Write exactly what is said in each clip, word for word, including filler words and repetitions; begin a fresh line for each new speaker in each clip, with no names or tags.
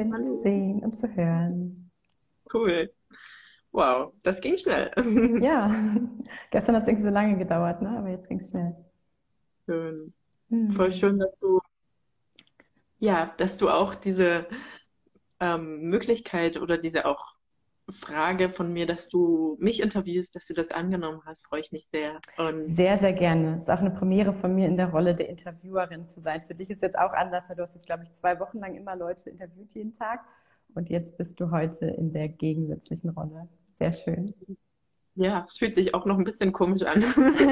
schön, dich zu
Hallo.
sehen und zu hören.
Cool. Wow, das ging schnell.
Ja, gestern hat es irgendwie so lange gedauert, ne? Aber jetzt ging es schnell.
Schön. Voll
Hm.
schön, dass du, ja, dass du auch diese ähm, Möglichkeit oder diese auch Frage von mir, dass du mich interviewst, dass du das angenommen hast, freue ich mich sehr. Und
Sehr, sehr gerne. Es ist auch eine Premiere von mir in der Rolle der Interviewerin zu sein. Für dich ist jetzt auch anders. Du hast jetzt, glaube ich, zwei Wochen lang immer Leute interviewt jeden Tag. Und jetzt bist du heute in der gegensätzlichen Rolle. Sehr schön.
ja, es fühlt sich auch noch ein bisschen komisch an.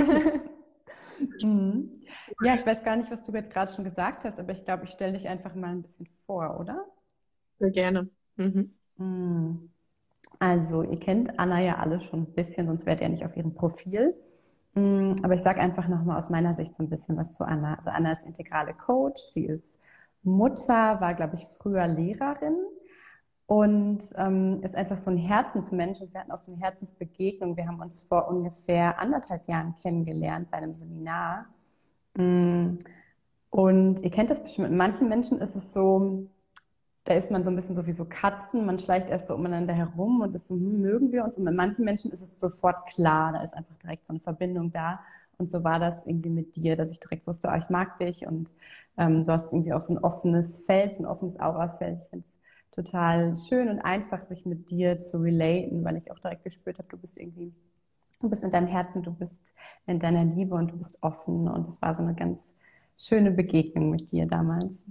Mhm. Ja, ich weiß gar nicht, was du jetzt gerade schon gesagt hast, aber ich glaube, ich stelle dich einfach mal ein bisschen vor, oder?
Sehr gerne. Mhm.
Mhm. Also, ihr kennt Anna ja alle schon ein bisschen, sonst wärt ihr nicht auf ihrem Profil. Mm, Aber ich sage einfach nochmal aus meiner Sicht so ein bisschen was zu Anna. Also Anna ist integrale Coach, sie ist Mutter, war, glaube ich, früher Lehrerin und ähm, ist einfach so ein Herzensmensch und wir hatten auch so eine Herzensbegegnung. Wir haben uns vor ungefähr anderthalb Jahren kennengelernt bei einem Seminar. Mm, Und ihr kennt das bestimmt, mit manchen Menschen ist es so, da ist man so ein bisschen so wie so Katzen, man schleicht erst so umeinander herum und ist so, hm, mögen wir uns? Und mit manchen Menschen ist es sofort klar, da ist einfach direkt so eine Verbindung da. Und so war das irgendwie mit dir, dass ich direkt wusste, ah, ich mag dich und ähm, du hast irgendwie auch so ein offenes Feld, so ein offenes Aurafeld. Ich finde es total schön und einfach, sich mit dir zu relaten, weil ich auch direkt gespürt habe, du bist irgendwie, du bist in deinem Herzen, du bist in deiner Liebe und du bist offen. Und es war so eine ganz schöne Begegnung mit dir damals.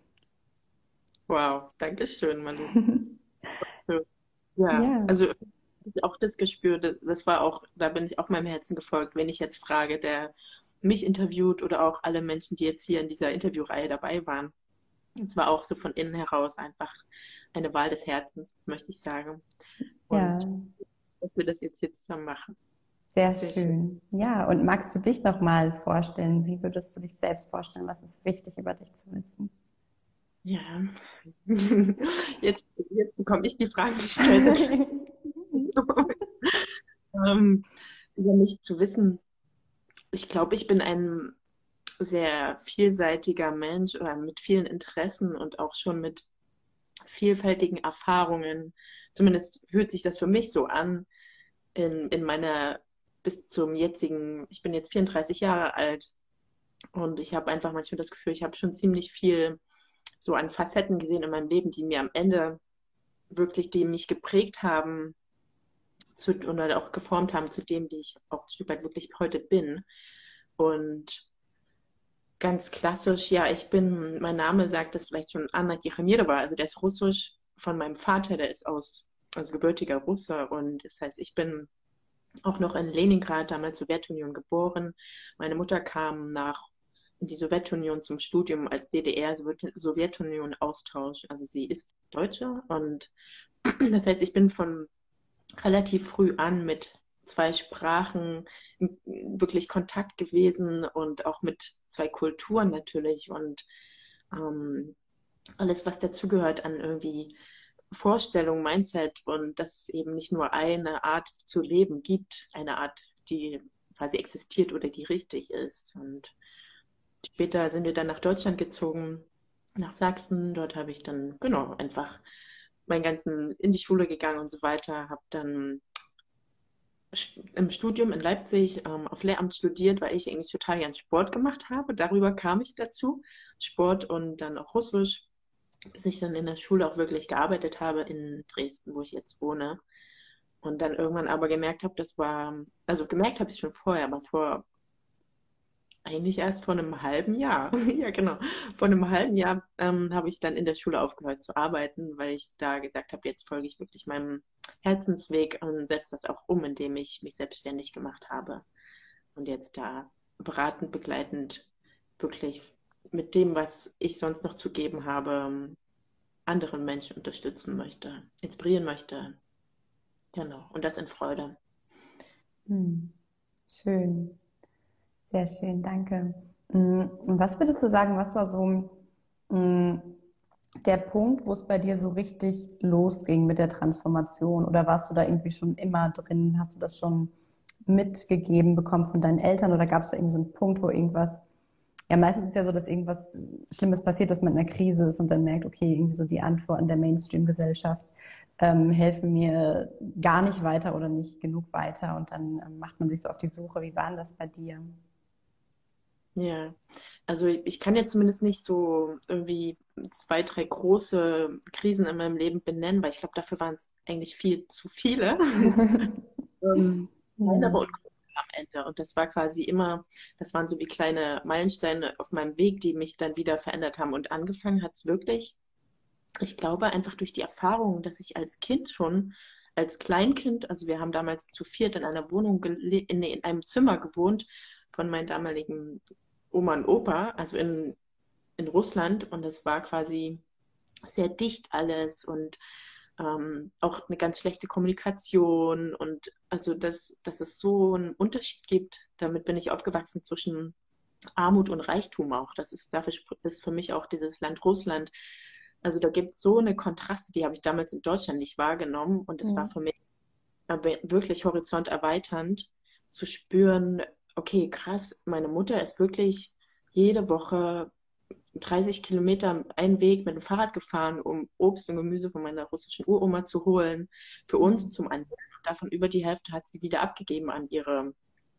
Wow, danke schön, Malu. Ja,
Ja.
also ich auch das Gespür, das, das war auch, da bin ich auch meinem Herzen gefolgt, wenn ich jetzt frage, der mich interviewt oder auch alle Menschen, die jetzt hier in dieser Interviewreihe dabei waren. Es war auch so von innen heraus einfach eine Wahl des Herzens, möchte ich sagen. Und
Ja,
dass wir das jetzt hier zusammen machen.
sehr
Sehr schön.
schön. Ja, und magst du dich noch mal vorstellen? Wie würdest du dich selbst vorstellen? Was ist wichtig über dich zu wissen?
Ja, jetzt, jetzt bekomme ich die Frage gestellt. ähm, über mich zu wissen. Ich glaube, ich bin ein sehr vielseitiger Mensch oder mit vielen Interessen und auch schon mit vielfältigen Erfahrungen. Zumindest fühlt sich das für mich so an in, in meiner bis zum jetzigen, ich bin jetzt vierunddreißig Jahre alt und ich habe einfach manchmal das Gefühl, ich habe schon ziemlich viel so an Facetten gesehen in meinem Leben, die mir am Ende wirklich, die mich geprägt haben zu, oder auch geformt haben zu dem, die ich auch ein Stück weit wirklich heute bin. Und ganz klassisch, ja, ich bin, mein Name sagt das vielleicht schon, Anna Tichamirova, also der ist russisch von meinem Vater, der ist aus, also gebürtiger Russe und das heißt, ich bin auch noch in Leningrad, damals Sowjetunion, geboren. Meine Mutter kam nach in die Sowjetunion zum Studium als D D R-Sowjetunion-Austausch. Also sie ist Deutsche und das heißt, ich bin von relativ früh an mit zwei Sprachen wirklich Kontakt gewesen und auch mit zwei Kulturen natürlich und ähm, alles, was dazugehört an irgendwie Vorstellung, Mindset und dass es eben nicht nur eine Art zu leben gibt, eine Art, die quasi existiert oder die richtig ist. Und später sind wir dann nach Deutschland gezogen, nach Sachsen. Dort habe ich dann, genau, einfach meinen ganzen in die Schule gegangen und so weiter, habe dann im Studium in Leipzig ähm, auf Lehramt studiert, weil ich eigentlich total gern Sport gemacht habe. Darüber kam ich dazu. Sport und dann auch Russisch, bis ich dann in der Schule auch wirklich gearbeitet habe in Dresden, wo ich jetzt wohne. Und dann irgendwann aber gemerkt habe, das war, also gemerkt habe ich schon vorher, aber vor eigentlich erst vor einem halben Jahr. Ja, genau. Vor einem halben Jahr ähm, habe ich dann in der Schule aufgehört zu arbeiten, weil ich da gesagt habe, jetzt folge ich wirklich meinem Herzensweg und setze das auch um, indem ich mich selbstständig gemacht habe. Und jetzt da beratend, begleitend wirklich mit dem, was ich sonst noch zu geben habe, anderen Menschen unterstützen möchte, inspirieren möchte. Genau. Und das in Freude.
Hm. Schön, sehr schön, danke. Mm, Und was würdest du sagen, was war so mm, der Punkt, wo es bei dir so richtig losging mit der Transformation? Oder warst du da irgendwie schon immer drin? Hast du das schon mitgegeben bekommen von deinen Eltern? Oder gab es da irgendwie so einen Punkt, wo irgendwas Ja, meistens ist es ja so, dass irgendwas Schlimmes passiert, dass man in einer Krise ist und dann merkt, okay, irgendwie so die Antworten der Mainstream-Gesellschaft ähm, helfen mir gar nicht weiter oder nicht genug weiter und dann ähm, macht man sich so auf die Suche. Wie war denn das bei dir?
Ja, also ich kann jetzt zumindest nicht so irgendwie zwei, drei große Krisen in meinem Leben benennen, weil ich glaube, dafür waren es eigentlich viel zu viele. Ähm, kleinere
Hm.
und größere am Ende. Und das war quasi immer, das waren so wie kleine Meilensteine auf meinem Weg, die mich dann wieder verändert haben. Und angefangen hat es wirklich, ich glaube, einfach durch die Erfahrung, dass ich als Kind schon, als Kleinkind, also wir haben damals zu viert in einer Wohnung, gele- in, nee, in einem Zimmer gewohnt von meinen damaligen Oma und Opa, also in, in Russland. Und es war quasi sehr dicht alles und ähm, auch eine ganz schlechte Kommunikation und also, dass, dass es so einen Unterschied gibt, damit bin ich aufgewachsen zwischen Armut und Reichtum auch. Das ist, dafür sp- ist für mich auch dieses Land Russland. Also da gibt es so eine Kontraste, die habe ich damals in Deutschland nicht wahrgenommen und es war
Hm.
für mich aber wirklich horizonterweiternd zu spüren, okay, krass, meine Mutter ist wirklich jede Woche dreißig Kilometer einen Weg mit dem Fahrrad gefahren, um Obst und Gemüse von meiner russischen Uroma zu holen, für uns
Hm.
zum Anwenden. Und davon über die Hälfte hat sie wieder abgegeben an ihre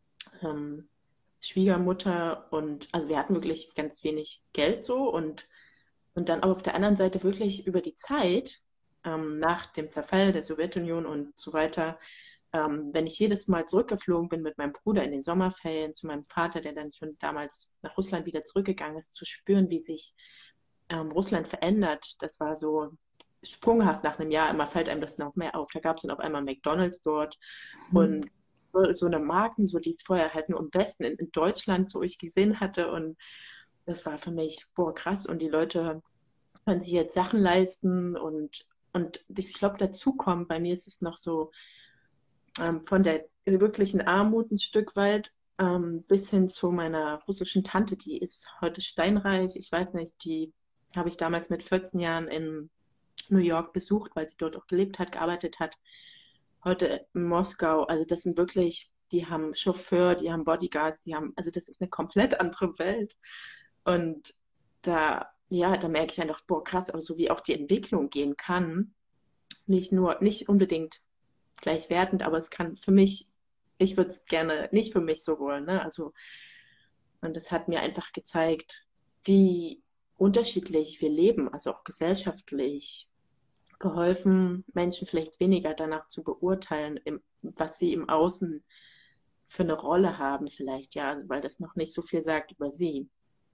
ähm, Schwiegermutter. Und also wir hatten wirklich ganz wenig Geld so. Und, und dann aber auf der anderen Seite wirklich über die Zeit, ähm, nach dem Zerfall der Sowjetunion und so weiter, ähm, wenn ich jedes Mal zurückgeflogen bin mit meinem Bruder in den Sommerferien zu meinem Vater, der dann schon damals nach Russland wieder zurückgegangen ist, zu spüren, wie sich ähm, Russland verändert. Das war so sprunghaft nach einem Jahr. Immer fällt einem das noch mehr auf. Da gab es dann auf einmal McDonald's dort und so eine Marken, so die es vorher halt nur im Westen in, in Deutschland so ich gesehen hatte. Und das war für mich, boah, krass. Und die Leute können sich jetzt Sachen leisten und, und ich glaube, dazu kommt, bei mir ist es noch so, ähm, von der wirklichen Armut ein Stück weit ähm, bis hin zu meiner russischen Tante, die ist heute steinreich. Ich weiß nicht, die habe ich damals mit vierzehn Jahren in New York besucht, weil sie dort auch gelebt hat, gearbeitet hat. Heute in Moskau. Also das sind wirklich, die haben Chauffeur, die haben Bodyguards, die haben, also das ist eine komplett andere Welt. Und da, ja, da merke ich einfach, boah, krass, aber so wie auch die Entwicklung gehen kann, nicht nur, nicht unbedingt gleich wertend, aber es kann für mich, ich würde es gerne nicht für mich so wollen, ne? Also, und das hat mir einfach gezeigt, wie unterschiedlich wir leben, also auch gesellschaftlich, geholfen, Menschen vielleicht weniger danach zu beurteilen, im, was sie im Außen für eine Rolle haben, vielleicht, ja, weil das noch nicht so viel sagt über sie.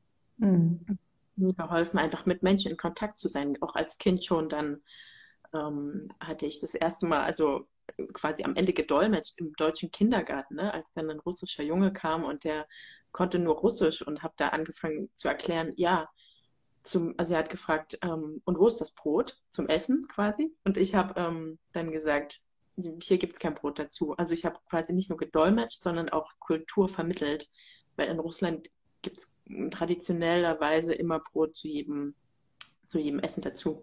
Hm.
Mir geholfen, einfach mit Menschen in Kontakt zu sein, auch als Kind schon dann ähm, hatte ich das erste Mal, also quasi am Ende gedolmetscht im deutschen Kindergarten, ne? Als dann ein russischer Junge kam und der konnte nur Russisch und habe da angefangen zu erklären, ja, zum, also er hat gefragt, ähm, und wo ist das Brot zum Essen quasi? Und ich habe ähm, dann gesagt, hier gibt es kein Brot dazu. Also ich habe quasi nicht nur gedolmetscht, sondern auch Kultur vermittelt, weil in Russland gibt es traditionellerweise immer Brot zu jedem, zu jedem Essen dazu.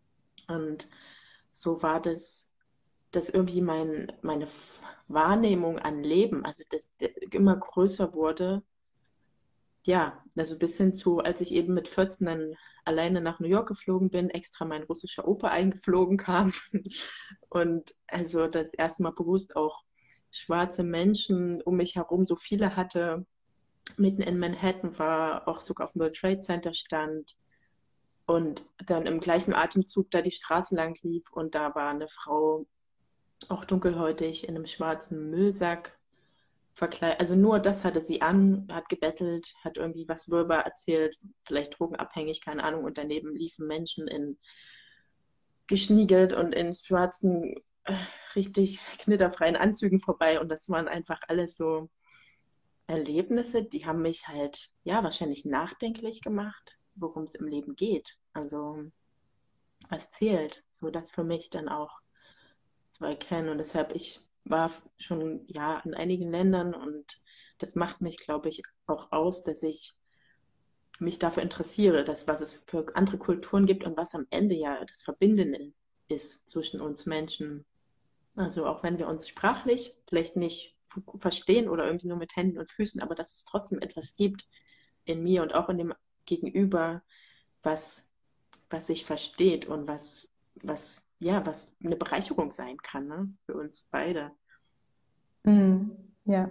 Und so war das, dass irgendwie mein, meine Wahrnehmung an Leben, also das, das immer größer wurde. Ja, also bis hin zu, als ich eben mit vierzehn dann alleine nach New York geflogen bin, extra mein russischer Opa eingeflogen kam und also das erste Mal bewusst auch schwarze Menschen um mich herum so viele hatte, mitten in Manhattan war, auch sogar auf dem World Trade Center stand und dann im gleichen Atemzug da die Straße lang lief und da war eine Frau, auch dunkelhäutig, in einem schwarzen Müllsack verkleidet. Also nur das hatte sie an, hat gebettelt, hat irgendwie was Wirrwarr erzählt, vielleicht drogenabhängig, keine Ahnung. Und daneben liefen Menschen in geschniegelt und in schwarzen, äh, richtig knitterfreien Anzügen vorbei. Und das waren einfach alles so Erlebnisse, die haben mich halt, ja, wahrscheinlich nachdenklich gemacht, worum es im Leben geht. Also was zählt, so das für mich dann auch zu erkennen. Und deshalb, ich war schon ja in einigen Ländern und das macht mich, glaube ich, auch aus, dass ich mich dafür interessiere, dass, was es für andere Kulturen gibt und was am Ende ja das Verbindende ist zwischen uns Menschen. Also auch wenn wir uns sprachlich vielleicht nicht verstehen oder irgendwie nur mit Händen und Füßen, aber dass es trotzdem etwas gibt, in mir und auch in dem Gegenüber, was, was sich versteht und was, was, ja, was eine Bereicherung sein kann, ne? Für uns beide.
Mhm. Ja.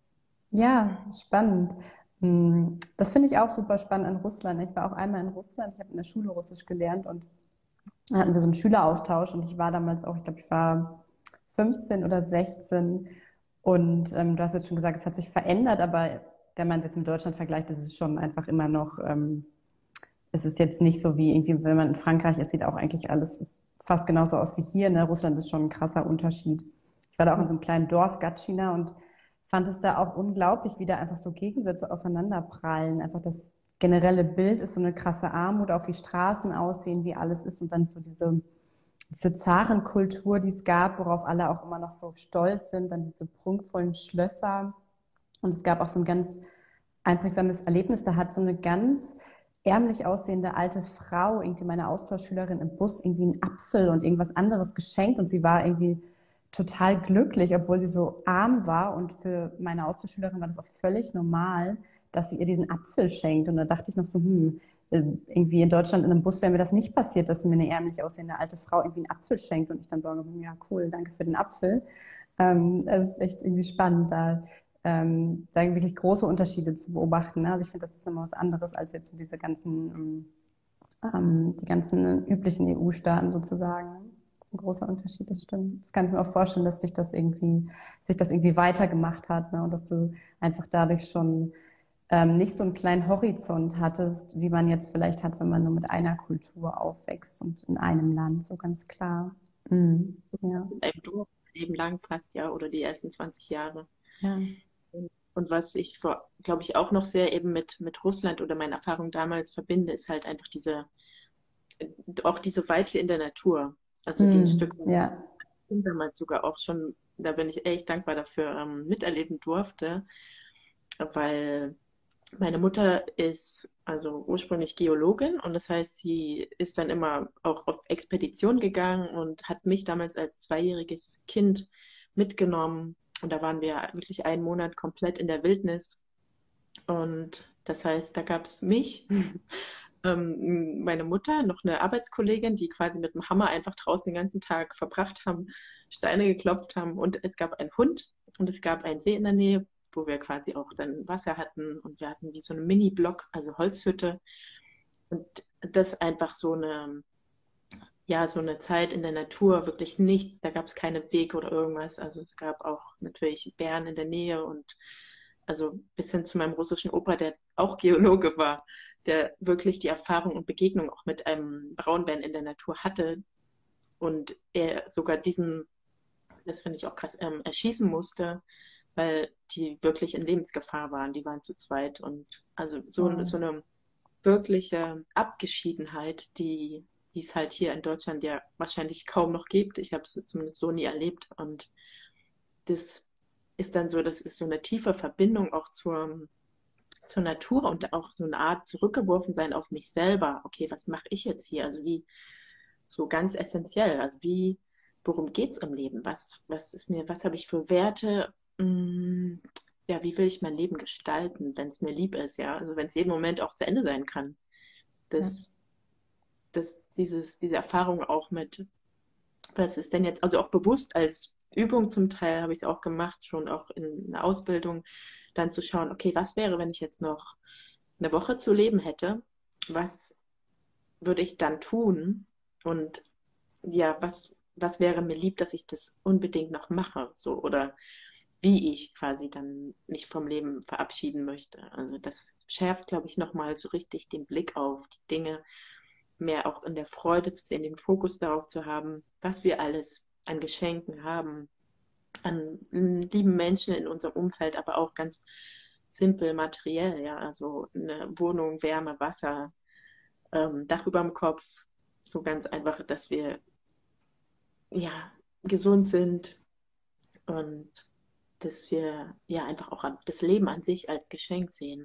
Ja, spannend. Mm, Das finde ich auch super spannend in Russland. Ich war auch einmal in Russland. Ich habe in der Schule Russisch gelernt und da hatten wir so einen Schüleraustausch und ich war damals auch, ich glaube, ich war fünfzehn oder sechzehn und ähm, du hast jetzt schon gesagt, es hat sich verändert, aber wenn man es jetzt mit Deutschland vergleicht, ist es schon einfach immer noch, ähm, es ist jetzt nicht so wie irgendwie, wenn man in Frankreich ist, sieht auch eigentlich alles fast genauso aus wie hier. Ne? Russland ist schon ein krasser Unterschied. Ich war da auch in so einem kleinen Dorf, Gatschina, und fand es da auch unglaublich, wie da einfach so Gegensätze aufeinanderprallen. Einfach das generelle Bild ist so eine krasse Armut, auch wie Straßen aussehen, wie alles ist und dann so diese, diese Zarenkultur, die es gab, worauf alle auch immer noch so stolz sind, dann diese prunkvollen Schlösser. Und es gab auch so ein ganz einprägsames Erlebnis. Da hat so eine ganz ärmlich aussehende alte Frau, irgendwie meine Austauschschülerin im Bus, irgendwie einen Apfel und irgendwas anderes geschenkt und sie war irgendwie total glücklich, obwohl sie so arm war und für meine Austauschschülerin war das auch völlig normal, dass sie ihr diesen Apfel schenkt. Und da dachte ich noch so, hm, irgendwie in Deutschland in einem Bus wäre mir das nicht passiert, dass mir eine ärmlich aussehende alte Frau irgendwie einen Apfel schenkt und ich dann sage, hm, ja cool, danke für den Apfel. Ähm, das ist echt irgendwie spannend, da, ähm, da wirklich große Unterschiede zu beobachten. Ne? Also ich finde, das ist immer was anderes als jetzt so diese ganzen, ähm, die ganzen üblichen E U-Staaten sozusagen. Das ist ein großer Unterschied, das stimmt. Das kann ich mir auch vorstellen, dass dich das irgendwie, sich das irgendwie weitergemacht hat, ne? Und dass du einfach dadurch schon ähm, nicht so einen kleinen Horizont hattest, wie man jetzt vielleicht hat, wenn man nur mit einer Kultur aufwächst und in einem Land, so ganz klar. Mhm. Ja,
In einem Dorf, Leben lang fast, ja, oder die ersten zwanzig Jahre.
ja,
Und was ich vor, glaube ich, auch noch sehr eben mit, mit Russland oder meiner Erfahrung damals verbinde, ist halt einfach diese, auch diese Weite in der Natur. Also die ein Stück
mhm. Ja,
damals sogar auch schon, da bin ich echt dankbar dafür, ähm, miterleben durfte, weil meine Mutter ist also ursprünglich Geologin und das heißt, sie ist dann immer auch auf Expedition gegangen und hat mich damals als zweijähriges Kind mitgenommen. Und da waren wir wirklich einen Monat komplett in der Wildnis. Und das heißt, da gab es mich, ähm, meine Mutter, noch eine Arbeitskollegin, die quasi mit dem Hammer einfach draußen den ganzen Tag verbracht haben, Steine geklopft haben. Und es gab einen Hund und es gab einen See in der Nähe, wo wir quasi auch dann Wasser hatten. Und wir hatten wie so eine Mini-Block, also Holzhütte. Und das einfach so eine, ja, so eine Zeit in der Natur, wirklich nichts. Da gab es keine Wege oder irgendwas. Also es gab auch natürlich Bären in der Nähe und also bis hin zu meinem russischen Opa, der auch Geologe war, der wirklich die Erfahrung und Begegnung auch mit einem Braunbären in der Natur hatte und er sogar diesen, das finde ich auch krass, ähm, erschießen musste, weil die wirklich in Lebensgefahr waren. Die waren zu zweit und also so,
wow.
so eine wirkliche Abgeschiedenheit, die, die es halt hier in Deutschland ja wahrscheinlich kaum noch gibt. Ich habe es zumindest so nie erlebt und das ist dann so, das ist so eine tiefe Verbindung auch zur, zur Natur und auch so eine Art zurückgeworfen sein auf mich selber. Okay, was mache ich jetzt hier? Also wie so ganz essentiell. Also wie, worum geht's im Leben? Was, was ist mir, was habe ich für Werte? Hm, ja, wie will ich mein Leben gestalten, wenn es mir lieb ist, ja? Also wenn es jeden Moment auch zu Ende sein kann.
Ja.
Das, das, dieses, diese Erfahrung auch mit, was ist denn jetzt, also auch bewusst als Übung zum Teil habe ich es auch gemacht, schon auch in der Ausbildung, dann zu schauen, okay, was wäre, wenn ich jetzt noch eine Woche zu leben hätte? Was würde ich dann tun? Und ja, was, was wäre mir lieb, dass ich das unbedingt noch mache? So, oder wie ich quasi dann mich vom Leben verabschieden möchte. Also das schärft, glaube ich, nochmal so richtig den Blick auf die Dinge, mehr auch in der Freude zu sehen, den Fokus darauf zu haben, was wir alles an Geschenken haben, an lieben Menschen in unserem Umfeld, aber auch ganz simpel materiell, ja, also eine Wohnung, Wärme, Wasser, ähm, Dach über dem Kopf, so ganz einfach, dass wir ja gesund sind und dass wir ja einfach auch das Leben an sich als Geschenk sehen.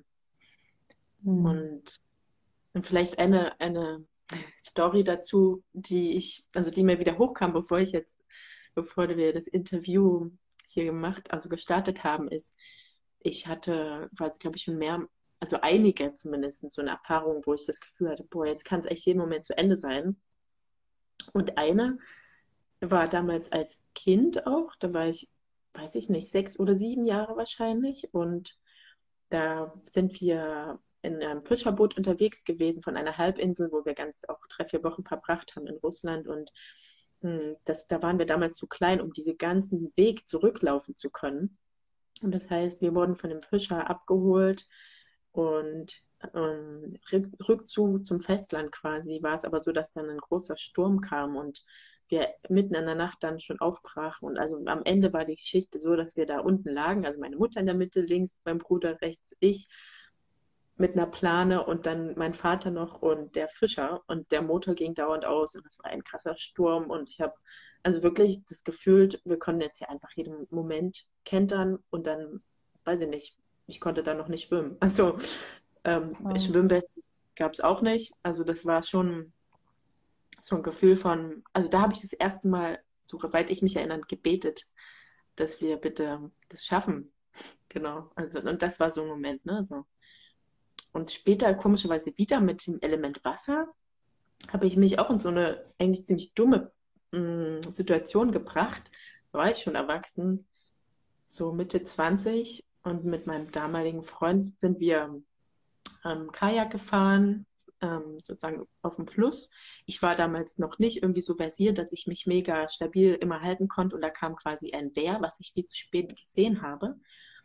Mhm.
Und, und vielleicht eine, eine Story dazu, die ich, also die mir wieder hochkam, bevor ich jetzt, bevor wir das Interview hier gemacht, also gestartet haben, ist, ich hatte, quasi, glaube ich, schon mehr, also einige zumindest, so eine Erfahrung, wo ich das Gefühl hatte, boah, jetzt kann es echt jeden Moment zu Ende sein. Und eine war damals als Kind auch, da war ich, weiß ich nicht, sechs oder sieben Jahre wahrscheinlich. Und da sind wir in einem Fischerboot unterwegs gewesen von einer Halbinsel, wo wir ganz auch drei, vier Wochen verbracht haben in Russland. Und mh, das, da waren wir damals zu klein, um diesen ganzen Weg zurücklaufen zu können. Und das heißt, wir wurden von dem Fischer abgeholt und ähm, Rückzug zum Festland quasi war es aber so, dass dann ein großer Sturm kam und wir mitten in der Nacht dann schon aufbrachen. Und also am Ende war die Geschichte so, dass wir da unten lagen, also meine Mutter in der Mitte, links mein Bruder, rechts ich, mit einer Plane und dann mein Vater noch und der Fischer. Und der Motor ging dauernd aus und es war ein krasser Sturm. Und ich habe also wirklich das Gefühl, wir konnten jetzt hier einfach jeden Moment kentern und dann, weiß ich nicht, ich konnte da noch nicht schwimmen. Also ähm,
Wow.
Schwimmwesten gab es auch nicht. Also das war schon so ein Gefühl von, also da habe ich das erste Mal, soweit ich mich erinnere, gebetet, dass wir bitte das schaffen. Genau. Also, und das war so ein Moment, ne? So. Und später, komischerweise wieder mit dem Element Wasser, habe ich mich auch in so eine eigentlich ziemlich dumme mh, Situation gebracht. Da war ich schon erwachsen, so Mitte zwanzig. Und mit meinem damaligen Freund sind wir ähm, Kajak gefahren, ähm, sozusagen auf dem Fluss. Ich war damals noch nicht irgendwie so versiert, dass ich mich mega stabil immer halten konnte. Und da kam quasi ein Bär, was ich viel zu spät gesehen habe.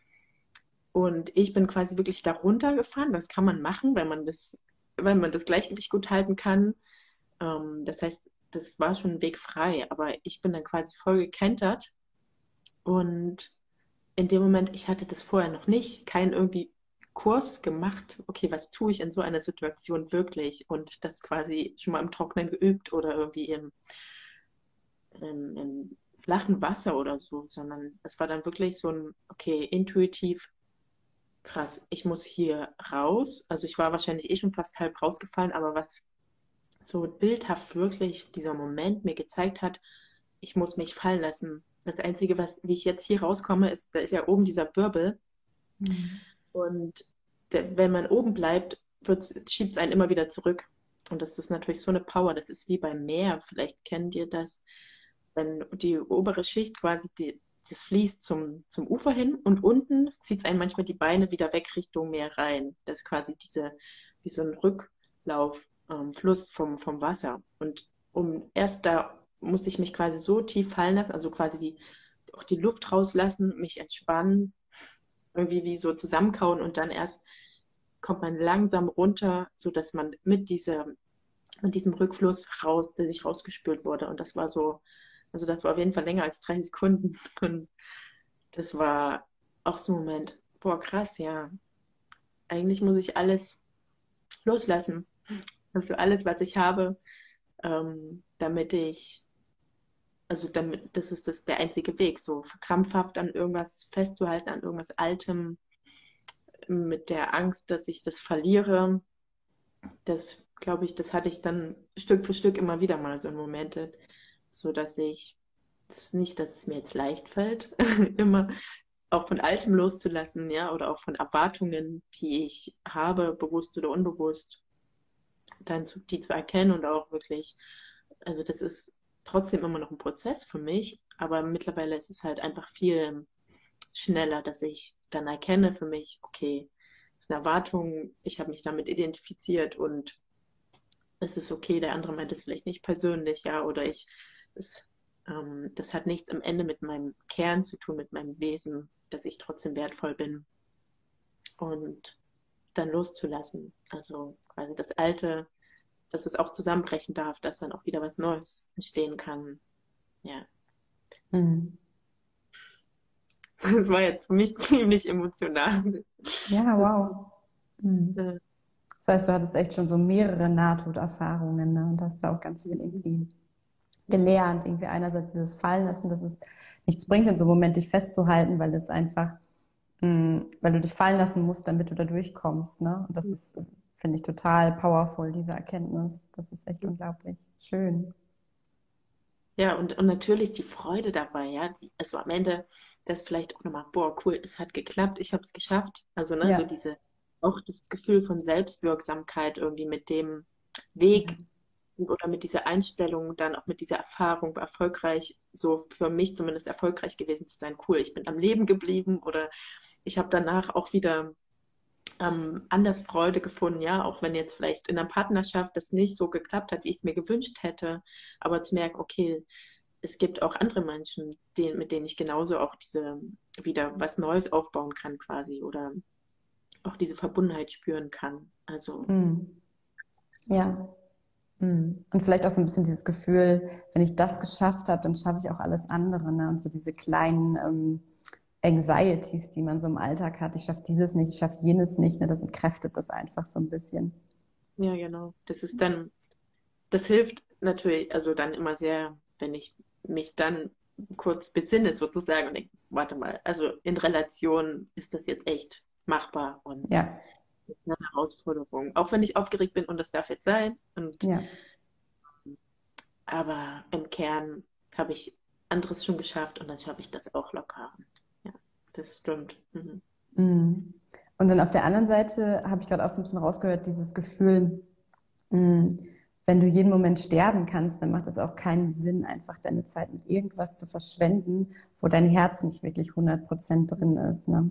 Und ich bin quasi wirklich da runtergefahren. Das kann man machen, wenn man das, wenn man das Gleichgewicht gut halten kann. Ähm, das heißt, das war schon ein Weg frei. Aber ich bin dann quasi voll gekentert. Und in dem Moment, ich hatte das vorher noch nicht, keinen irgendwie Kurs gemacht. Okay, was tue ich in so einer Situation wirklich? Und das quasi schon mal im Trocknen geübt oder irgendwie im, im, im flachen Wasser oder so, sondern es war dann wirklich so ein, okay, intuitiv krass, ich muss hier raus. Also ich war wahrscheinlich eh schon fast halb rausgefallen, aber was so bildhaft wirklich dieser Moment mir gezeigt hat, ich muss mich fallen lassen. Das Einzige, was, wie ich jetzt hier rauskomme, ist, da ist ja oben dieser Wirbel.
Mhm.
Und der, wenn man oben bleibt, schiebt es einen immer wieder zurück. Und das ist natürlich so eine Power. Das ist wie beim Meer. Vielleicht kennt ihr das, wenn die obere Schicht quasi die, das fließt zum, zum Ufer hin und unten zieht es einen manchmal die Beine wieder weg Richtung Meer rein. Das ist quasi diese, wie so ein Rücklauf, ähm, Fluss vom, vom Wasser. Und um erst da musste ich mich quasi so tief fallen lassen, also quasi die, auch die Luft rauslassen, mich entspannen, irgendwie wie so zusammenkauen und dann erst kommt man langsam runter, sodass man mit dieser, mit diesem Rückfluss raus, der sich rausgespült wurde. Und das war so, also das war auf jeden Fall länger als drei Sekunden. Und das war auch so ein Moment, boah, krass, ja. Eigentlich muss ich alles loslassen. Also alles, was ich habe, ähm, damit ich, also damit, das ist das der einzige Weg, so verkrampfhaft an irgendwas festzuhalten, an irgendwas Altem, mit der Angst, dass ich das verliere. Das, glaube ich, das hatte ich dann Stück für Stück immer wieder mal so in Momente, so dass ich, das ist nicht, dass es mir jetzt leicht fällt, immer auch von Altem loszulassen, ja, oder auch von Erwartungen, die ich habe, bewusst oder unbewusst, dann zu, die zu erkennen und auch wirklich, also das ist trotzdem immer noch ein Prozess für mich, aber mittlerweile ist es halt einfach viel schneller, dass ich dann erkenne für mich, okay, das ist eine Erwartung, ich habe mich damit identifiziert und es ist okay, der andere meint es vielleicht nicht persönlich, ja, oder ich, es, ähm, das hat nichts am Ende mit meinem Kern zu tun, mit meinem Wesen, dass ich trotzdem wertvoll bin und dann loszulassen. Also quasi das Alte, dass es auch zusammenbrechen darf, dass dann auch wieder was Neues entstehen kann. Ja.
Mhm.
Das war jetzt für mich ziemlich emotional.
Ja,
Das,
wow. Mhm.
äh,
Das heißt, du hattest echt schon so mehrere Nahtoderfahrungen, ne? Und hast da auch ganz viel irgendwie gelernt. Irgendwie einerseits dieses Fallen lassen, dass es nichts bringt, in so einem Moment dich festzuhalten, weil es einfach, mh, weil du dich fallen lassen musst, damit du da durchkommst, ne? Und das ist, finde ich, total powerful, diese Erkenntnis. Das ist echt unglaublich schön.
ja, und, und natürlich die Freude dabei, ja. Die, also am Ende, das vielleicht auch nochmal, boah, cool, es hat geklappt, ich habe es geschafft. Also, ne, so
Ja.
diese auch das Gefühl von Selbstwirksamkeit irgendwie mit dem Weg
Mhm.
oder mit dieser Einstellung, dann auch mit dieser Erfahrung erfolgreich, so für mich zumindest erfolgreich gewesen zu sein. Cool, ich bin am Leben geblieben oder ich habe danach auch wieder ähm, anders Freude gefunden, ja, auch wenn jetzt vielleicht in einer Partnerschaft das nicht so geklappt hat, wie ich es mir gewünscht hätte, aber zu merken, okay, es gibt auch andere Menschen, denen, mit denen ich genauso auch diese wieder was Neues aufbauen kann quasi oder auch diese Verbundenheit spüren kann. Also
Mhm. Ja. Mhm. Und vielleicht auch so ein bisschen dieses Gefühl, wenn ich das geschafft habe, dann schaffe ich auch alles andere. Ne? Und so diese kleinen ähm, Anxieties, die man so im Alltag hat. Ich schaffe dieses nicht, ich schaffe jenes nicht. Ne? Das entkräftet das einfach so ein bisschen.
ja, genau. Das ist dann, das hilft natürlich, also dann immer sehr, wenn ich mich dann kurz besinne sozusagen und denke, warte mal, also in Relation ist das jetzt echt machbar und
Ja,
eine Herausforderung. Auch wenn ich aufgeregt bin und das darf jetzt sein. Und
ja.
aber im Kern habe ich anderes schon geschafft und dann schaffe ich das auch locker. Und, ja, das stimmt. Mhm.
Mhm. Und dann auf der anderen Seite habe ich gerade auch so ein bisschen rausgehört, dieses Gefühl, mh, wenn du jeden Moment sterben kannst, dann macht es auch keinen Sinn, einfach deine Zeit mit irgendwas zu verschwenden, wo dein Herz nicht wirklich hundert Prozent drin ist. Ne?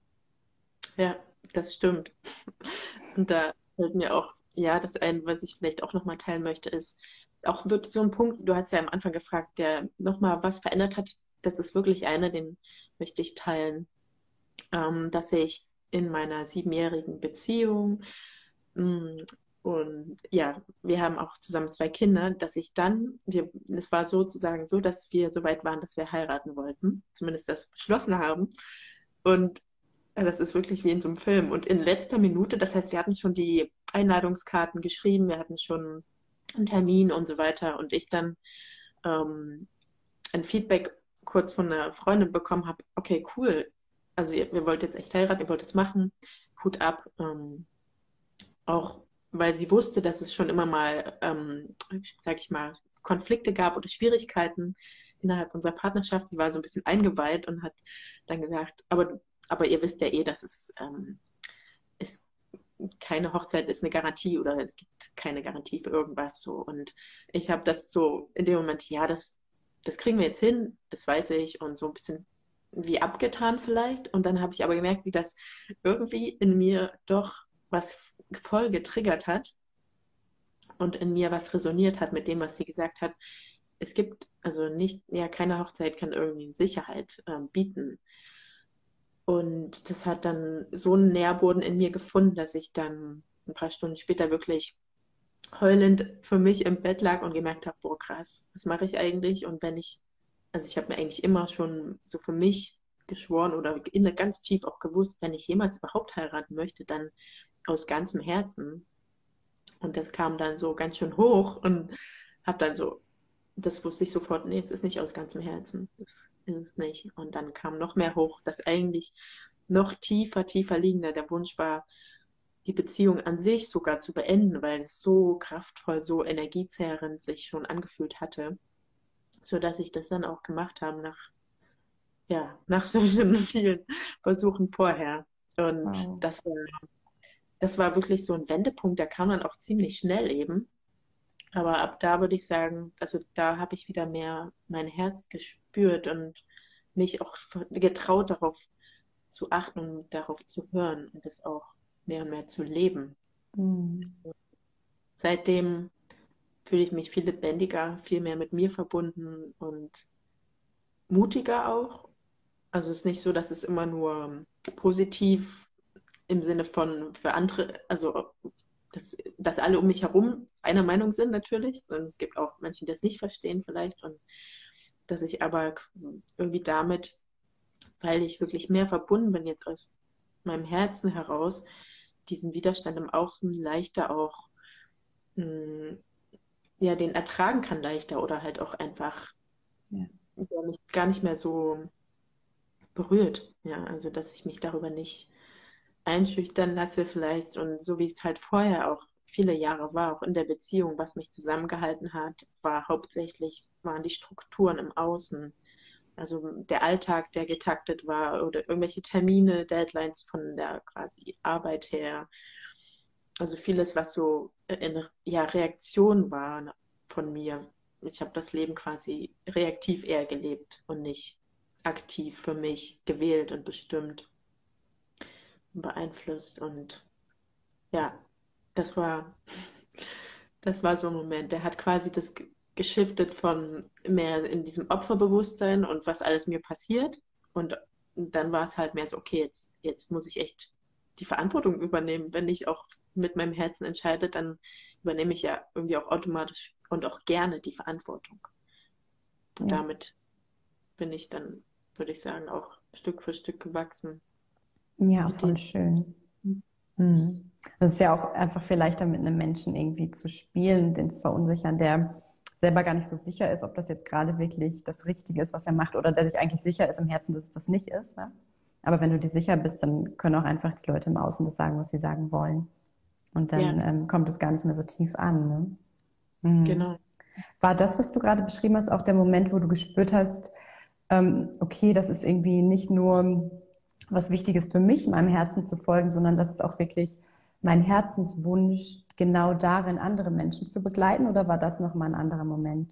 Ja, das stimmt. Und da fällt mir auch, ja, das ein, was ich vielleicht auch nochmal teilen möchte, ist auch wirklich so ein Punkt, du hast ja am Anfang gefragt, der nochmal was verändert hat. Das ist wirklich einer, den möchte ich teilen, ähm, dass ich in meiner siebenjährigen Beziehung mh, und ja, wir haben auch zusammen zwei Kinder, dass ich dann, wir, es war sozusagen so, dass wir so weit waren, dass wir heiraten wollten, zumindest das beschlossen haben. Und ja, das ist wirklich wie in so einem Film. Und in letzter Minute, das heißt, wir hatten schon die Einladungskarten geschrieben, wir hatten schon einen Termin und so weiter. Und ich dann ähm, ein Feedback kurz von einer Freundin bekommen habe, okay, cool, also ihr, ihr wollt jetzt echt heiraten, ihr wollt es machen, Hut ab. Ähm, auch weil sie wusste, dass es schon immer mal, ähm, sag ich mal, Konflikte gab oder Schwierigkeiten innerhalb unserer Partnerschaft. Sie war so ein bisschen eingeweiht und hat dann gesagt, aber, aber ihr wisst ja eh, dass es ähm, ist keine Hochzeit ist eine Garantie oder es gibt keine Garantie für irgendwas so. Und ich habe das so in dem Moment, ja, das, das kriegen wir jetzt hin, das weiß ich und so ein bisschen wie abgetan vielleicht. Und dann habe ich aber gemerkt, wie das irgendwie in mir doch was voll getriggert hat und in mir was resoniert hat mit dem, was sie gesagt hat. Es gibt also nicht, ja, keine Hochzeit kann irgendwie Sicherheit ähm, bieten. Und das hat dann so einen Nährboden in mir gefunden, dass ich dann ein paar Stunden später wirklich heulend für mich im Bett lag und gemerkt habe, boah, krass, was mache ich eigentlich? Und wenn ich, also ich habe mir eigentlich immer schon so für mich geschworen oder in, ganz tief auch gewusst, wenn ich jemals überhaupt heiraten möchte, dann aus ganzem Herzen. Und das kam dann so ganz schön hoch und habe dann so, das wusste ich sofort, nee, es ist nicht aus ganzem Herzen. Das ist es nicht. Und dann kam noch mehr hoch, dass eigentlich noch tiefer, tiefer liegender der Wunsch war, die Beziehung an sich sogar zu beenden, weil es so kraftvoll, so energiezehrend sich schon angefühlt hatte, sodass ich das dann auch gemacht habe nach, ja, nach so vielen Versuchen vorher. Und
Wow.
das war, das war wirklich so ein Wendepunkt, der kam dann auch ziemlich schnell eben. Aber ab da würde ich sagen, also da habe ich wieder mehr mein Herz gespürt und mich auch getraut, darauf zu achten und darauf zu hören und das auch mehr und mehr zu leben.
Mhm.
Seitdem fühle ich mich viel lebendiger, viel mehr mit mir verbunden und mutiger auch. Also es ist nicht so, dass es immer nur positiv im Sinne von für andere, also dass, dass alle um mich herum einer Meinung sind natürlich, sondern es gibt auch Menschen, die das nicht verstehen vielleicht und dass ich aber irgendwie damit, weil ich wirklich mehr verbunden bin jetzt aus meinem Herzen heraus, diesen Widerstand im Außen leichter auch mh, ja, den ertragen kann leichter oder halt auch einfach
Ja.
ja, mich gar nicht mehr so berührt. Ja, also dass ich mich darüber nicht einschüchtern lasse vielleicht und so wie es halt vorher auch viele Jahre war, auch in der Beziehung, was mich zusammengehalten hat, war hauptsächlich, waren die Strukturen im Außen. Also der Alltag, der getaktet war oder irgendwelche Termine, Deadlines von der quasi Arbeit her. Also vieles, was so in ja, Reaktion war von mir. Ich habe das Leben quasi reaktiv eher gelebt und nicht aktiv für mich gewählt und bestimmt und beeinflusst. Und ja, das war, das war so ein Moment. Der hat quasi das ge- geschiftet von mehr in diesem Opferbewusstsein und was alles mir passiert. Und, und dann war es halt mehr so, okay, jetzt, jetzt muss ich echt die Verantwortung übernehmen. Wenn ich auch mit meinem Herzen entscheide, dann übernehme ich ja irgendwie auch automatisch und auch gerne die Verantwortung. Und
Ja.
damit bin ich dann, würde ich sagen, auch Stück für Stück gewachsen
Ja,
mit
voll
dem.
schön. Mhm. Das ist ja auch einfach viel leichter mit einem Menschen irgendwie zu spielen, den zu verunsichern, der selber gar nicht so sicher ist, ob das jetzt gerade wirklich das Richtige ist, was er macht, oder der sich eigentlich sicher ist im Herzen, dass es das nicht ist. Ne? Aber wenn du dir sicher bist, dann können auch einfach die Leute im Außen das sagen, was sie sagen wollen. Und
Ja,
dann ähm, kommt es gar nicht mehr so tief an. Ne? Mhm.
genau.
War das, was du gerade beschrieben hast, auch der Moment, wo du gespürt hast, ähm, okay, das ist irgendwie nicht nur was Wichtiges für mich, meinem Herzen zu folgen, sondern das ist auch wirklich mein Herzenswunsch, genau darin andere Menschen zu begleiten? Oder war das nochmal ein anderer Moment?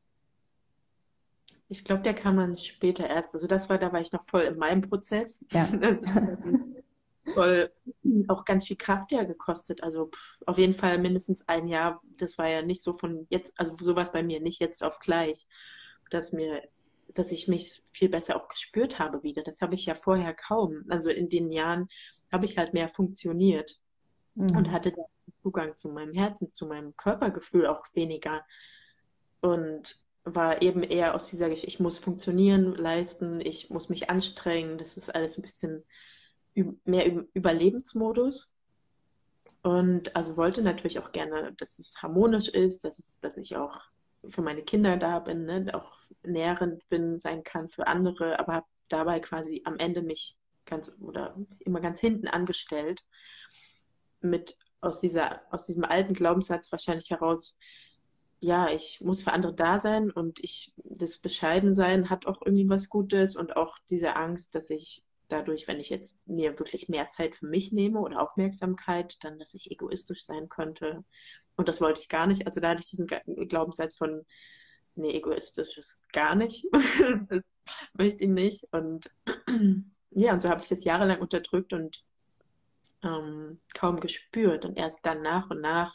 Ich glaube, der kam dann später erst. Also das war, da war ich noch voll in meinem Prozess.
Ja.
Das hat mich voll auch ganz viel Kraft ja gekostet. Also pff, auf jeden Fall mindestens ein Jahr. Das war ja nicht so von jetzt, also sowas bei mir nicht jetzt auf gleich, dass mir, dass ich mich viel besser auch gespürt habe wieder. Das habe ich ja vorher kaum. Also in den Jahren habe ich halt mehr funktioniert und
Mhm.
hatte da Zugang zu meinem Herzen, zu meinem Körpergefühl auch weniger. Und war eben eher aus dieser Geschichte, ich muss funktionieren, leisten, ich muss mich anstrengen. Das ist alles ein bisschen ü- mehr im Überlebensmodus. Und also wollte natürlich auch gerne, dass es harmonisch ist, dass es, dass ich auch für meine Kinder da bin, ne, auch nährend bin, sein kann für andere, aber habe dabei quasi am Ende mich ganz oder immer ganz hinten angestellt, mit aus dieser, aus diesem alten Glaubenssatz wahrscheinlich heraus, ja, ich muss für andere da sein und ich, das Bescheidensein hat auch irgendwie was Gutes und auch diese Angst, dass ich dadurch, wenn ich jetzt mir wirklich mehr Zeit für mich nehme oder Aufmerksamkeit, dann, dass ich egoistisch sein könnte. Und das wollte ich gar nicht. Also da hatte ich diesen Glaubenssatz von, nee, egoistisch ist gar nicht. Das möchte ich nicht. Und ja, und so habe ich das jahrelang unterdrückt und ähm, kaum gespürt. Und erst dann nach und nach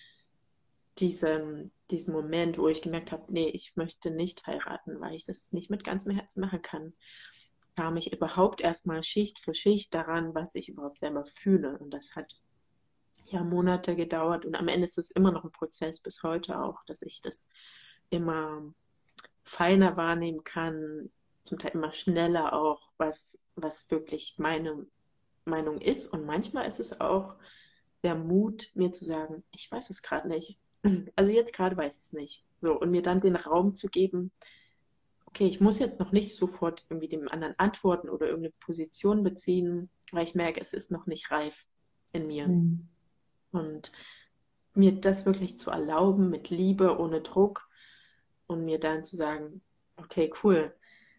diesen, diesen Moment, wo ich gemerkt habe, nee, ich möchte nicht heiraten, weil ich das nicht mit ganzem Herzen machen kann, kam ich überhaupt erstmal Schicht für Schicht daran, was ich überhaupt selber fühle. Und das hat ja Monate gedauert und am Ende ist es immer noch ein Prozess bis heute auch, dass ich das immer feiner wahrnehmen kann, zum Teil immer schneller auch, was, was wirklich meine Meinung ist. Und manchmal ist es auch der Mut, mir zu sagen, ich weiß es gerade nicht. Also jetzt gerade weiß ich es nicht. So, und mir dann den Raum zu geben, okay, ich muss jetzt noch nicht sofort irgendwie dem anderen antworten oder irgendeine Position beziehen, weil ich merke, es ist noch nicht reif in mir.
Mhm.
Und mir das wirklich zu erlauben, mit Liebe, ohne Druck und mir dann zu sagen, okay, cool,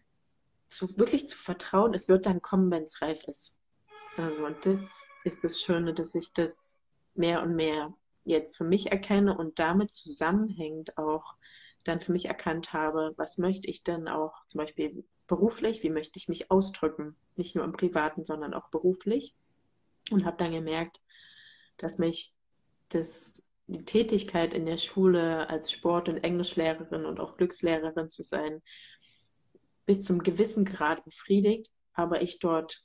zu, wirklich zu vertrauen, es wird dann kommen, wenn es reif ist. Also, und das ist das Schöne, dass ich das mehr und mehr jetzt für mich erkenne und damit zusammenhängend auch dann für mich erkannt habe, was möchte ich denn auch zum Beispiel beruflich, wie möchte ich mich ausdrücken, nicht nur im Privaten, sondern auch beruflich. Und habe dann gemerkt, dass mich das, die Tätigkeit in der Schule als Sport- und Englischlehrerin und auch Glückslehrerin zu sein, bis zum gewissen Grad befriedigt, aber ich dort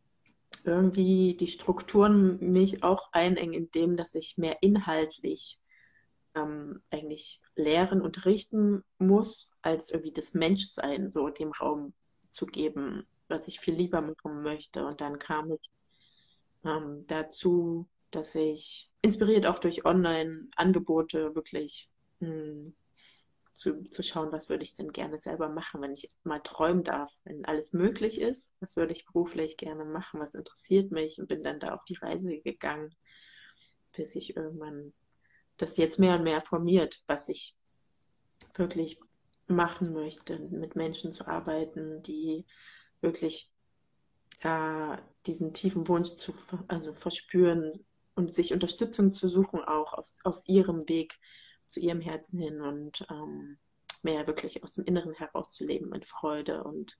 irgendwie die Strukturen mich auch einengen, indem dass ich mehr inhaltlich ähm, eigentlich lehren, unterrichten muss, als irgendwie das Menschsein so dem Raum zu geben, was ich viel lieber machen möchte. Und dann kam ich ähm, dazu, dass ich inspiriert auch durch Online-Angebote wirklich mh, zu, zu schauen, was würde ich denn gerne selber machen, wenn ich mal träumen darf, wenn alles möglich ist, was würde ich beruflich gerne machen, was interessiert mich und bin dann da auf die Reise gegangen, bis ich irgendwann das jetzt mehr und mehr formiert, was ich wirklich machen möchte, mit Menschen zu arbeiten, die wirklich äh, diesen tiefen Wunsch zu also verspüren und sich Unterstützung zu suchen, auch auf, auf ihrem Weg zu ihrem Herzen hin und ähm, mehr wirklich aus dem Inneren heraus zu leben in Freude und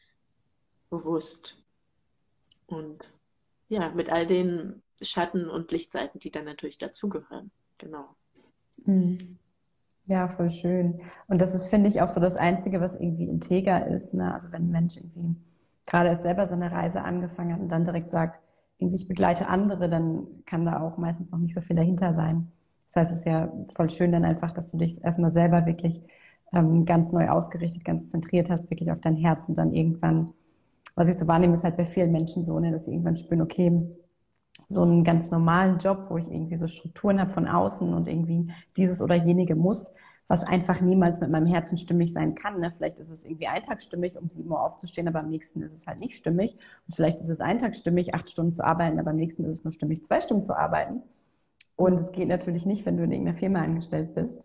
bewusst und ja, mit all den Schatten- und Lichtseiten, die dann natürlich dazugehören. Genau.
Mhm. Ja, voll schön. Und das ist, finde ich, auch so das Einzige, was irgendwie integer ist, ne? Also wenn ein Mensch irgendwie gerade erst selber so eine Reise angefangen hat und dann direkt sagt, irgendwie ich begleite andere, dann kann da auch meistens noch nicht so viel dahinter sein. Das heißt, es ist ja voll schön dann einfach, dass du dich erstmal selber wirklich ähm, ganz neu ausgerichtet, ganz zentriert hast, wirklich auf dein Herz und dann irgendwann, was ich so wahrnehme, ist halt bei vielen Menschen so, ne, dass sie irgendwann spüren, okay, so einen ganz normalen Job, wo ich irgendwie so Strukturen habe von außen und irgendwie dieses oder jenige muss, was einfach niemals mit meinem Herzen stimmig sein kann. Ne? Vielleicht ist es irgendwie eintagsstimmig, um sieben Uhr aufzustehen, aber am nächsten ist es halt nicht stimmig. Und vielleicht ist es eintagsstimmig, acht Stunden zu arbeiten, aber am nächsten ist es nur stimmig, zwei Stunden zu arbeiten. Und es geht natürlich nicht, wenn du in irgendeiner Firma angestellt bist.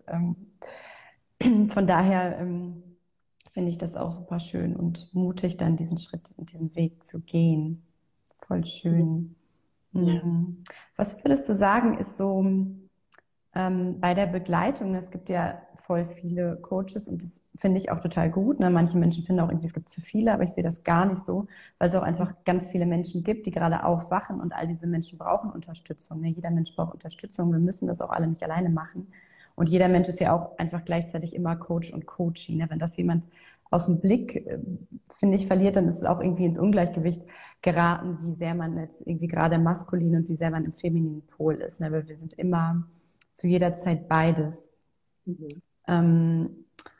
Von daher finde ich das auch super schön und mutig, dann diesen Schritt und diesen Weg zu gehen. Voll schön.
Ja.
Mhm. Was würdest du sagen, ist so ähm, bei der Begleitung? Es gibt ja voll viele Coaches und das finde ich auch total gut. Ne? Manche Menschen finden auch irgendwie, es gibt zu viele, aber ich sehe das gar nicht so, weil es auch einfach ganz viele Menschen gibt, die gerade aufwachen und all diese Menschen brauchen Unterstützung. Ne? Jeder Mensch braucht Unterstützung. Wir müssen das auch alle nicht alleine machen. Und jeder Mensch ist ja auch einfach gleichzeitig immer Coach und Coachee. Ne? Wenn das jemand aus dem Blick, finde ich, verliert, dann ist es auch irgendwie ins Ungleichgewicht geraten, wie sehr man jetzt irgendwie gerade maskulin und wie sehr man im femininen Pol ist. Ne? Weil wir sind immer zu jeder Zeit beides. Mhm. Ähm,